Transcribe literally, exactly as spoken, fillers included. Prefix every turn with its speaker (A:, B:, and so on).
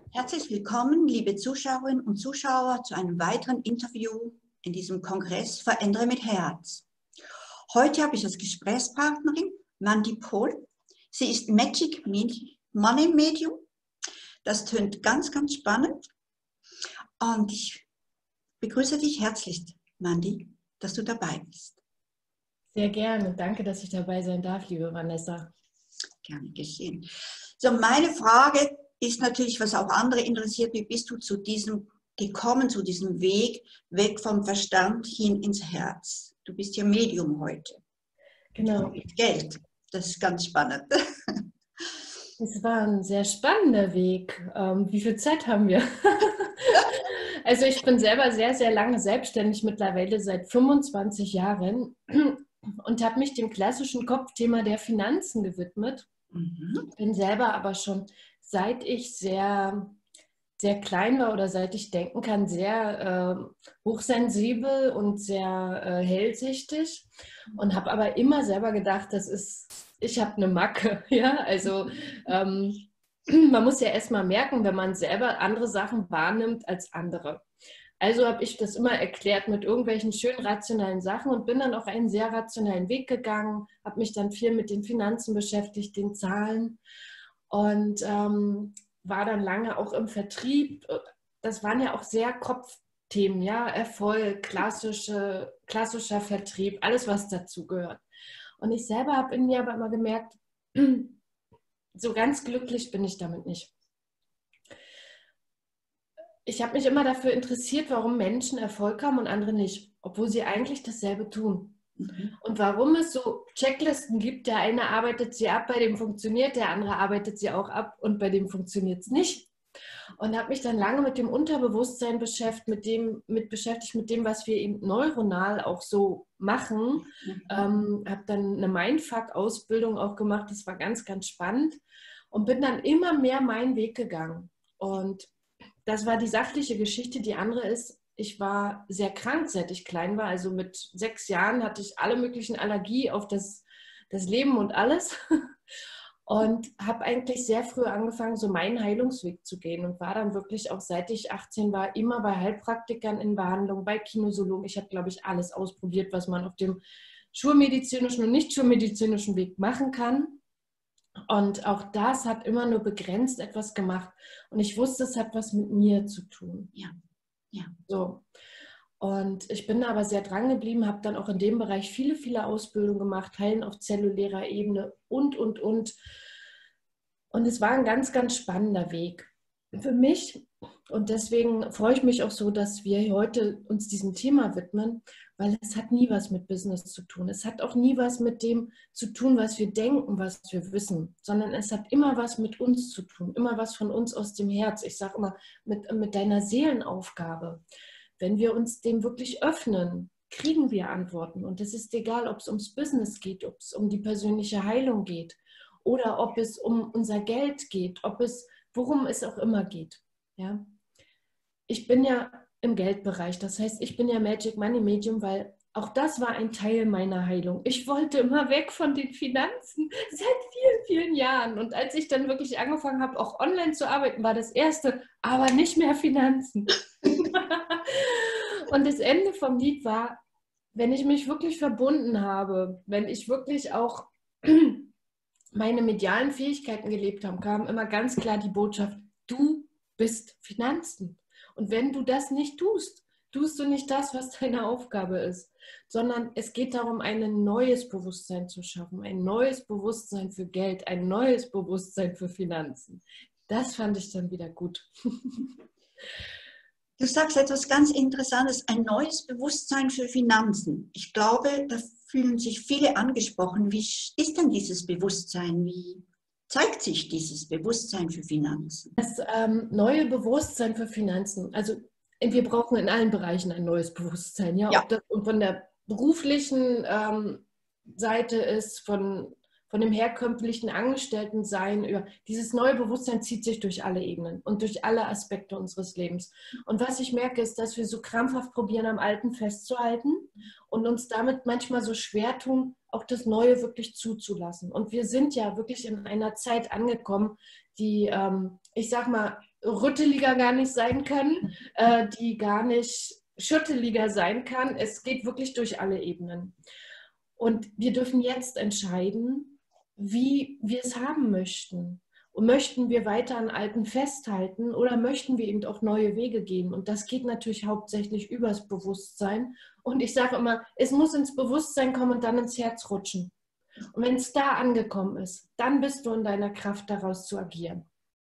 A: Herzlich willkommen, liebe Zuschauerinnen und Zuschauer, zu einem weiteren Interview in diesem Kongress Verändere mit Herz. Heute habe ich als Gesprächspartnerin Mandy Pohl. Sie ist Magic Money Medium. Das tönt ganz, ganz spannend. Und ich begrüße dich herzlichst, Mandy, dass du dabei bist.
B: Sehr gerne. Danke, dass ich dabei sein darf, liebe Vanessa.
A: Gerne geschehen. So, meine Frage ist natürlich, was auch andere interessiert, wie bist du zu diesem gekommen, zu diesem Weg, weg vom Verstand hin ins Herz? Du bist ja Medium heute.
B: Genau.
A: Mit Geld. Das ist ganz spannend.
B: Es war ein sehr spannender Weg. Ähm, wie viel Zeit haben wir? Also ich bin selber sehr, sehr lange selbstständig, mittlerweile seit fünfundzwanzig Jahren und habe mich dem klassischen Kopfthema der Finanzen gewidmet. Mhm. Bin selber aber schon, seit ich sehr, sehr klein war oder seit ich denken kann, sehr äh, hochsensibel und sehr äh, hellsichtig und habe aber immer selber gedacht, das ist, ich habe eine Macke. Ja? Also ähm, man muss ja erstmal merken, wenn man selber andere Sachen wahrnimmt als andere. Also habe ich das immer erklärt mit irgendwelchen schönen rationalen Sachen und bin dann auf einen sehr rationalen Weg gegangen, habe mich dann viel mit den Finanzen beschäftigt, den Zahlen und ähm, war dann lange auch im Vertrieb. Das waren ja auch sehr Kopfthemen, ja, Erfolg, klassische, klassischer Vertrieb, alles, was dazu gehört. Und ich selber habe in mir aber immer gemerkt, so ganz glücklich bin ich damit nicht. Ich habe mich immer dafür interessiert, warum Menschen Erfolg haben und andere nicht, obwohl sie eigentlich dasselbe tun. Mhm. Und warum es so Checklisten gibt, der eine arbeitet sie ab, bei dem funktioniert, der andere arbeitet sie auch ab und bei dem funktioniert es nicht. Und habe mich dann lange mit dem Unterbewusstsein beschäftigt, mit dem, mit beschäftigt, mit dem, was wir eben neuronal auch so machen. Mhm. Ähm, habe dann eine Mindfuck-Ausbildung auch gemacht, das war ganz, ganz spannend und bin dann immer mehr meinen Weg gegangen. Und das war die sachliche Geschichte. Die andere ist, ich war sehr krank, seit ich klein war. Also mit sechs Jahren hatte ich alle möglichen Allergie auf das, das Leben und alles. Und habe eigentlich sehr früh angefangen, so meinen Heilungsweg zu gehen. Und war dann wirklich auch, seit ich achtzehn war, immer bei Heilpraktikern in Behandlung, bei Kinesiologen. Ich habe, glaube ich, alles ausprobiert, was man auf dem schulmedizinischen und nicht schulmedizinischen Weg machen kann. Und auch das hat immer nur begrenzt etwas gemacht. Und ich wusste, es hat was mit mir zu tun.
A: Ja, ja.
B: So. Und ich bin aber sehr dran geblieben, habe dann auch in dem Bereich viele, viele Ausbildungen gemacht, Heilen auf zellulärer Ebene und, und, und. Und es war ein ganz, ganz spannender Weg für mich. Und deswegen freue ich mich auch so, dass wir heute uns diesem Thema widmen, weil es hat nie was mit Business zu tun. Es hat auch nie was mit dem zu tun, was wir denken, was wir wissen, sondern es hat immer was mit uns zu tun, immer was von uns aus dem Herz. Ich sage immer, mit, mit deiner Seelenaufgabe. Wenn wir uns dem wirklich öffnen, kriegen wir Antworten. Und es ist egal, ob es ums Business geht, ob es um die persönliche Heilung geht oder ob es um unser Geld geht, ob es, worum es auch immer geht. Ja? Ich bin ja im Geldbereich, das heißt, ich bin ja Magic Money Medium, weil auch das war ein Teil meiner Heilung. Ich wollte immer weg von den Finanzen seit vielen, vielen Jahren. Und als ich dann wirklich angefangen habe, auch online zu arbeiten, war das erste, aber nicht mehr Finanzen. Und das Ende vom Lied war, wenn ich mich wirklich verbunden habe, wenn ich wirklich auch meine medialen Fähigkeiten gelebt habe, kam immer ganz klar die Botschaft, du bist Finanzen. Und wenn du das nicht tust, tust du nicht das, was deine Aufgabe ist, sondern es geht darum, ein neues Bewusstsein zu schaffen, ein neues Bewusstsein für Geld, ein neues Bewusstsein für Finanzen. Das fand ich dann wieder gut.
A: Du sagst etwas ganz Interessantes, ein neues Bewusstsein für Finanzen. Ich glaube, da fühlen sich viele angesprochen. Wie ist denn dieses Bewusstsein? Wie zeigt sich dieses Bewusstsein für Finanzen?
B: Das ähm, neue Bewusstsein für Finanzen, also wir brauchen in allen Bereichen ein neues Bewusstsein, ja,
A: ja.
B: Ob das von der beruflichen ähm, Seite ist, von, von dem herkömmlichen Angestelltensein, über dieses neue Bewusstsein zieht sich durch alle Ebenen und durch alle Aspekte unseres Lebens. Und was ich merke, ist, dass wir so krampfhaft probieren, am Alten festzuhalten und uns damit manchmal so schwer tun, auch das Neue wirklich zuzulassen. Und wir sind ja wirklich in einer Zeit angekommen, die, ähm, ich sag mal, rütteliger gar nicht sein kann, äh, die gar nicht schütteliger sein kann. Es geht wirklich durch alle Ebenen. Und wir dürfen jetzt entscheiden, wie wir es haben möchten. Und möchten wir weiter an Alten festhalten oder möchten wir eben auch neue Wege gehen? Und das geht natürlich hauptsächlich übers Bewusstsein. Und ich sage immer, es muss ins Bewusstsein kommen und dann ins Herz rutschen. Und wenn es da angekommen ist, dann bist du in deiner Kraft, daraus zu agieren.